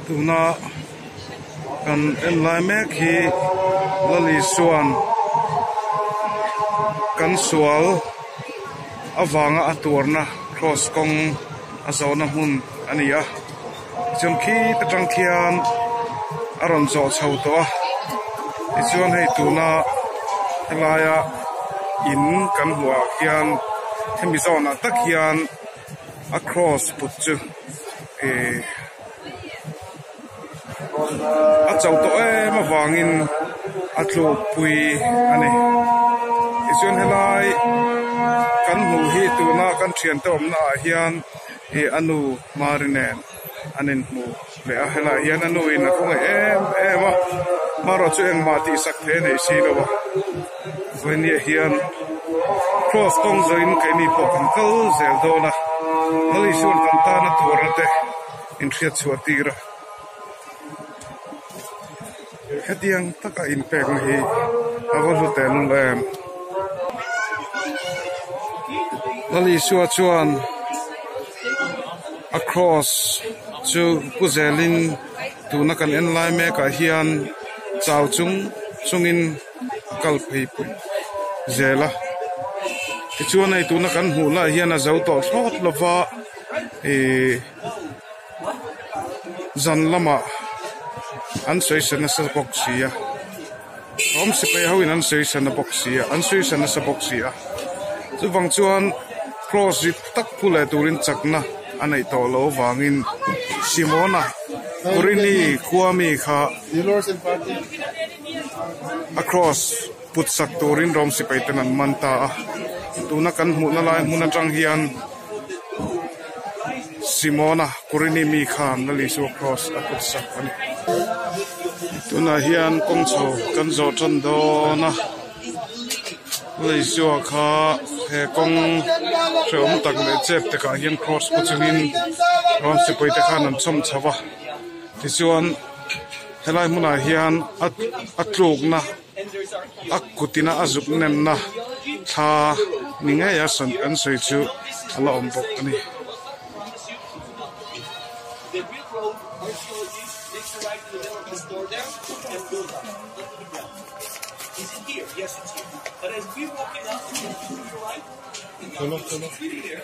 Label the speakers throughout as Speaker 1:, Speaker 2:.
Speaker 1: tuna kan en lai mek hi lali suan kan sual awanga aturna cross kong azona hun ania chon khi tatang khian aron zo chho to chuan hei tuna helaya in kan hua khian hemi zona tak hian across put chu a chau to ma wangin atlu pui ani chuan helai kan mu hi tuna kan thian tom na hian e anu marinen anin mu le a hela hian anu in a khong em maro chu eng ma ti sak the nei si lo wa venia hian cross kong zoin kai ni po kan kal zel do na mali shun kan ta na turate in thiat chuatira hetiang taka impact hi awal hotel lem lali shua chuan across chu puzelin tuna kan en lai me ka hian chau chungin kal phei pu zela chuan ai tuna kan hu la hian a zo to thlot lova zan lama an soi sana sa boxia om se pe hawin an soi sana boxia an soi sana sa boxia chu wang chuan cross tak pule turin chakna anei to lo wangin simona kurini kuami kha across put sak turin rom si pe tanan manta tuna kan mu na lai mun atang hian simona kurini mi khan na li su cross a put sak ani tuna hian kong cho kan zo chan do na lei su kha he kong chom tak le chep te ka hian cross pu chungin ron se poi te khan an chom chawa ti chuan helai muna hian atluk na akutina azuk nen na tha ninga ya san an soi chu ala om bok ani
Speaker 2: Is it here? Yes, it's here. But as we're walking up to the right, it's really here.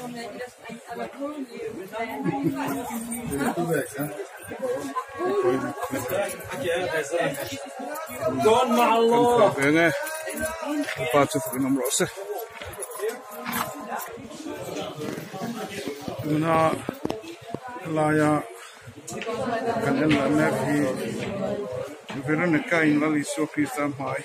Speaker 2: Gone, my lord.
Speaker 1: Part of the number of Tuna Laya kan en la mek hi Veronica in lali so pisa mai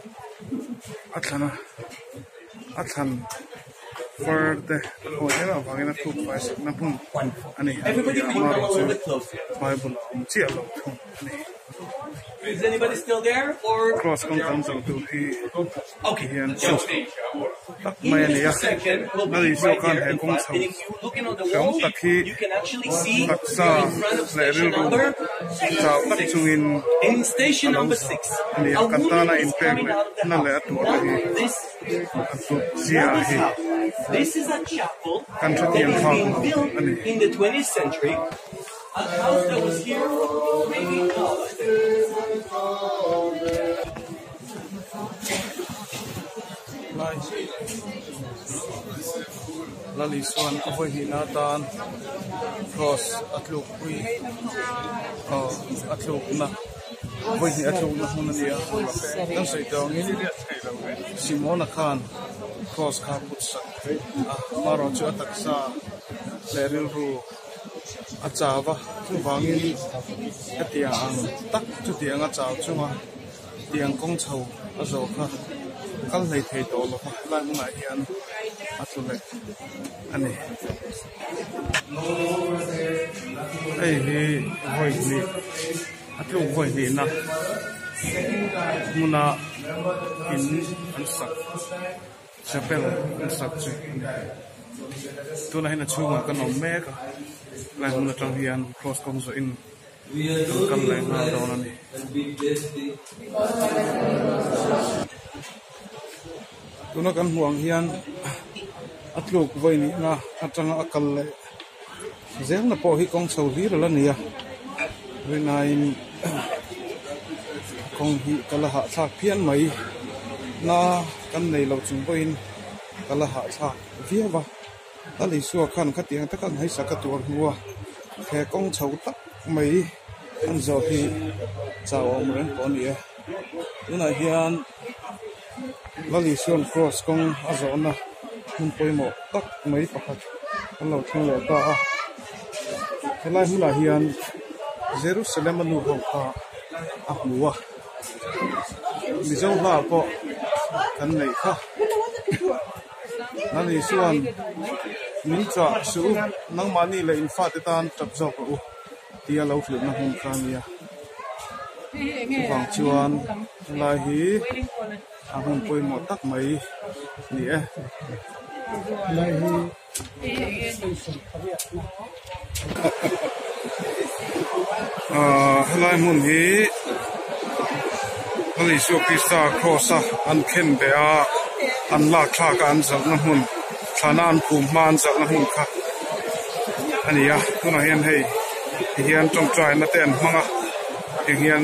Speaker 1: atlan for the hotel wangena tu pais na pun ani
Speaker 2: Everybody think a little bit closer.
Speaker 1: Bible chi alo ani
Speaker 2: Is anybody still there? Or
Speaker 1: cross content to he
Speaker 2: okay,
Speaker 1: hian
Speaker 2: so
Speaker 1: mai
Speaker 2: in
Speaker 1: ani
Speaker 2: a
Speaker 1: ya
Speaker 2: second we'll
Speaker 1: nali
Speaker 2: be
Speaker 1: so
Speaker 2: right
Speaker 1: kan
Speaker 2: here.
Speaker 1: he
Speaker 2: In
Speaker 1: kong
Speaker 2: fact,
Speaker 1: chau
Speaker 2: and if you looking on the wall, you can actually see
Speaker 1: taksa
Speaker 2: in front of
Speaker 1: le
Speaker 2: station
Speaker 1: ru
Speaker 2: number
Speaker 1: chau tak chungin
Speaker 2: in station number 6.
Speaker 1: ani
Speaker 2: A woman
Speaker 1: katana
Speaker 2: is
Speaker 1: in
Speaker 2: coming out of the
Speaker 1: na le
Speaker 2: house.
Speaker 1: atu
Speaker 2: Now,
Speaker 1: hi
Speaker 2: this
Speaker 1: atu zia hi
Speaker 2: This is a chapel
Speaker 1: kan
Speaker 2: that
Speaker 1: thati
Speaker 2: is
Speaker 1: an
Speaker 2: being
Speaker 1: phang
Speaker 2: built
Speaker 1: ani
Speaker 2: in the 20th century. A house that was here maybe
Speaker 1: lali suan avoi hi na tan cross atluk pui atluk na voi hi atluk na hun ania kan sei dong ni simona khan cross kha put sa maro chu atak sa leril ru achawa chu wangin atia ang tak chu tiang achaw chunga tiang kong chho azo kha kal nei thei to lo lai mu nai hian atule ani ei hi voi ni atu voi ni na muna in an sak chapel an sak chu tu na hina chunga kan om me ka lai muna tang hian cross kong zo in kan lai na do na ni tuna kan huang hian atluk voi ni na atanga akal le zel na po hi kong chho hi la nia với này con hi kala hạ thạc phiền mấy na căn này lâu chúng tôi kala hạ thạc vía va ta lấy xua khăn khát tiếng tất cả hay sa cái tuồng hùa khe con cháu tắc mấy ăn giờ thì chào ông lên con đi cái này hiện là lấy xua cross con ở giờ na mình coi một tắc mấy phát cái lâu thằng lẻ ta cái này là hiện Jerusalem anu hong ta ahua mi zo la ko kan nei kha nani suan min cha su nang mani le in fa te tan tap zo ko tia lo thlu na hung kha nia wang chuan la hi ahun poi mo tak mai ni e la hi lai mun hi ali su krista crossa an khen be a an la thla ka an zau na mun thana an phum man zau na mun kha ania tuna hian hei hian trong trai na ten manga hian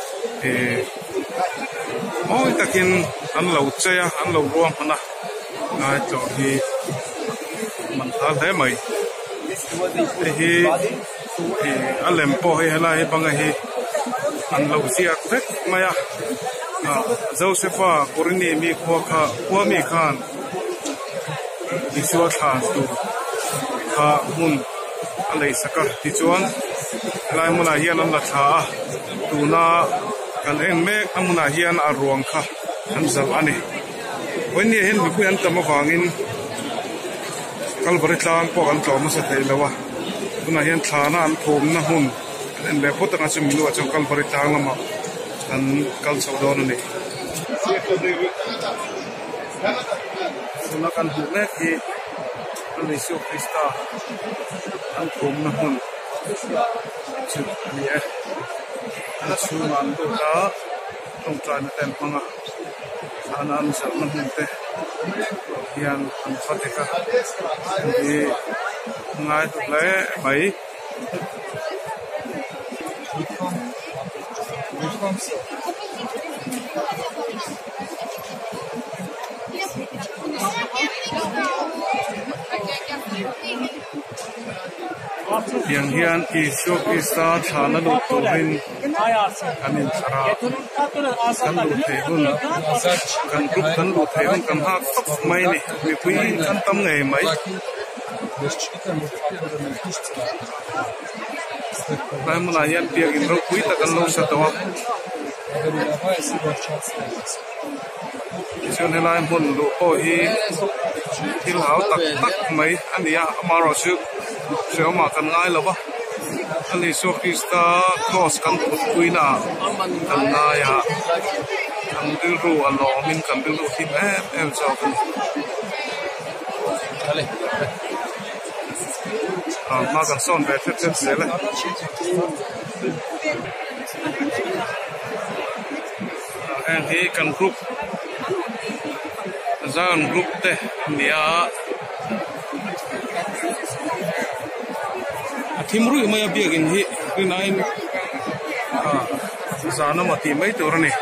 Speaker 1: oi takin an lo cheya an lo ruam hana ngai to hi man tha le mai hi alem po hi hala hi banga hi an lo ziak vek maya Josepha Korini mi kwa mi khan iswa tha tu kha mun alei saka ti chuan lai muna hian an la tha tu na kan eng mek amuna hian a ruang kha an zal ani when ye hen bi an tama wangin kalbari tlang po kan tlawma sa theilawa tuna hian thana an thom na hun en le potanga chu milu a chu kalbari tlang lama an kal sodon ani suna kan hu mek hi ani su krista an thom na hun chu ni e ana su man do ta tong trai na ten panga ana an sa na hun te hian an fatika ni ngai tu le mai yang hian isu isa thana lu turin anin sara kan lu thehun kan group kan lu thehun kan ha tok mai ni mi pui kan tam ngai mai bai mala hian piak in ro pui ta kan lo sa tawa chuan helai mun lu o hi thil hau tak tak mai ania amaro chu ma kan ngai lawa ali so krista cross kan puina kan naya kan dil ru alo min kan dil ru tim em chaw ma kan son ve thet sele en hi kan group zan group te nia thimru maya biagin hi rinain zana mati mai torani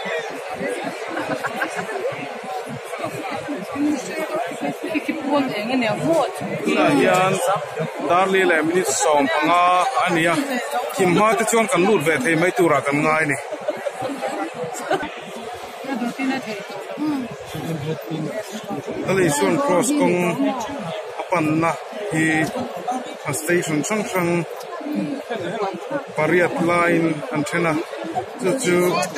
Speaker 1: na hian darli le minute som panga ania kimha te chuan kan lut ve thei mai tura kan ngai ni ali suan cross kong apan na hi station sang pariat line antenna chu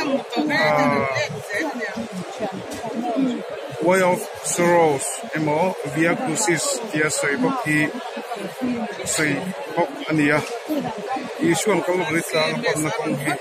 Speaker 1: way of sorrows emo via crucis dia soi bok hi soi bok ania isuan kal ritlang pam na kong hi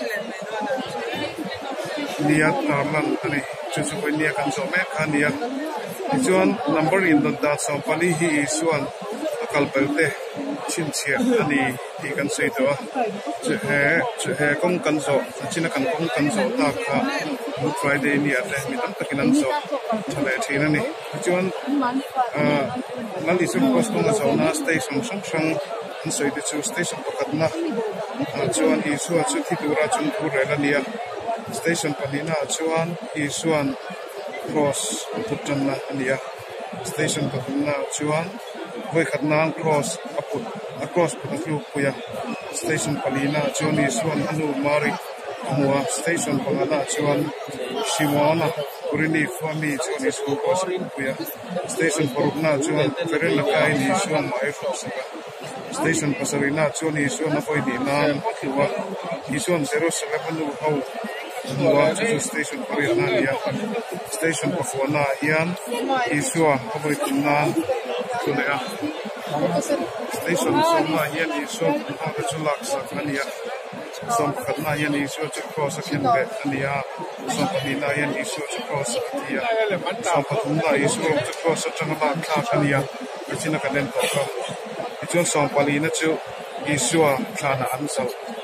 Speaker 1: nia tarlan ani chu nia kan so me khania chuan number in da so pani hi isuan kalpelte chin chia ani ti kan sei to che he kong kan so china kan kong kan so ta kha Good Friday ni ate mi tam takinan so chale thina ni chuan nali su post kong so na station sang an soi de chu station pakat na chuan Isu chu thidura chung thu rela nia station panina chuan Isuan cross putan na ania station pakunna chuan voi khatnang cross aput across putlu puya station palina chuan Isuan anu mari amua station pangana chuan Shimona Kurini Fami chuan Isu cross puya station parukna chuan Ferena kai ni Isuan mai saka station pasarina chuan Isuan apoi di nan kiwa Isuan 07 nu ho nuwa chu station parina nia station pafona hian Isuan apoi tunan tulea station somna hian Isuan ha chu laksa ania som khatna hian Isu chu cross akian be ania som panina hian Isu chu cross atia som pathumna Isu chu cross atanga kha ania achina kaden to ka chuan som palina chu Isu thana anso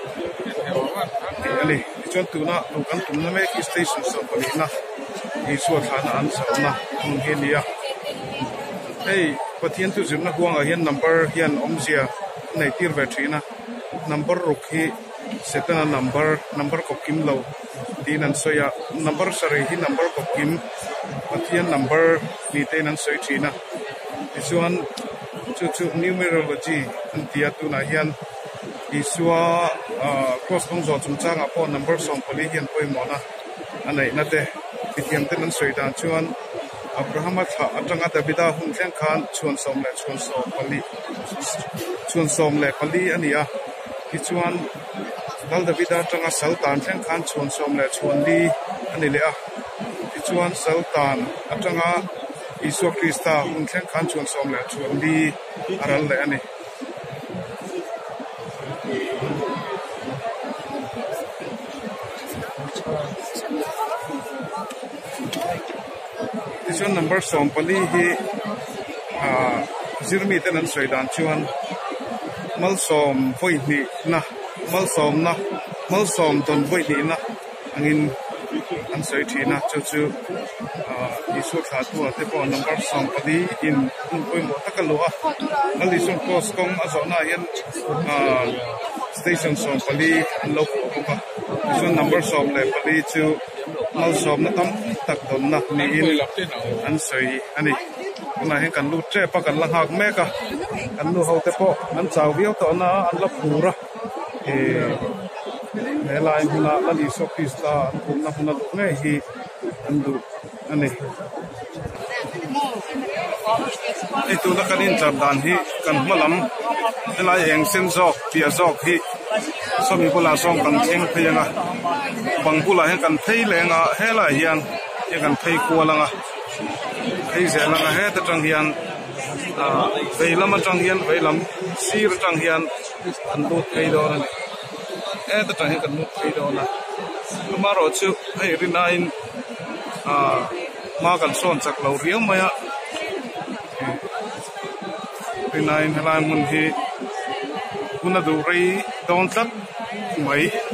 Speaker 1: ali chuan tuna kan tumna me station som palina Isu thana anso na henia hey pathian tu jumna huanga hian number hian omzia nei tir battery number rukhi setana number ko kim lo dinan soya number sare hi number ko kim pathian number ni tenan soi thina isuan chu numerology antia tu na hian Isua cross kong zo chungchang apo number som poli hian poi mona anai na te pathian tenan soi dan chuan Abraham atanga Davida hun thleng khan chuan som le pali ania kichuan dal Davida atanga Sultan thleng khan chuan som le chuan li ani le a kichuan Sultan atanga Isu Krista hun thleng khan chuan som le chuan li aral le ani Chuan number som pali hi zirmi tenan soidan chuan malsom voi ni na malsom don voi ni na angin an soi thina chu Isu tha tu te po number som pali in poi mo takaloa ali son cross kong azona yan station som pali lo ko ka chuan number som le pali chu malsom na tam tak don na ni in an soi ani na hen kan lu tre pa kan lang hak me ka kan lu ho te po an chaw viau to na an la pura me lai huna ali so Krista an kum na huna lu nge hi an du ani itu na kanin chardan hi kan malam elai eng sen jok pia jok hi somi pula song kan theng pheyanga bangpula hen kan phei lenga hela hian ye kan phei kualanga phei zelanga he ta tang hian veilam atang hian veilam sir tang hian an lut phei do na e ta tang hian kan lut phei do na maro chu hei rinain ma kan son chak lo riau maya rinain helan mun hi kuna du rei don tlat mai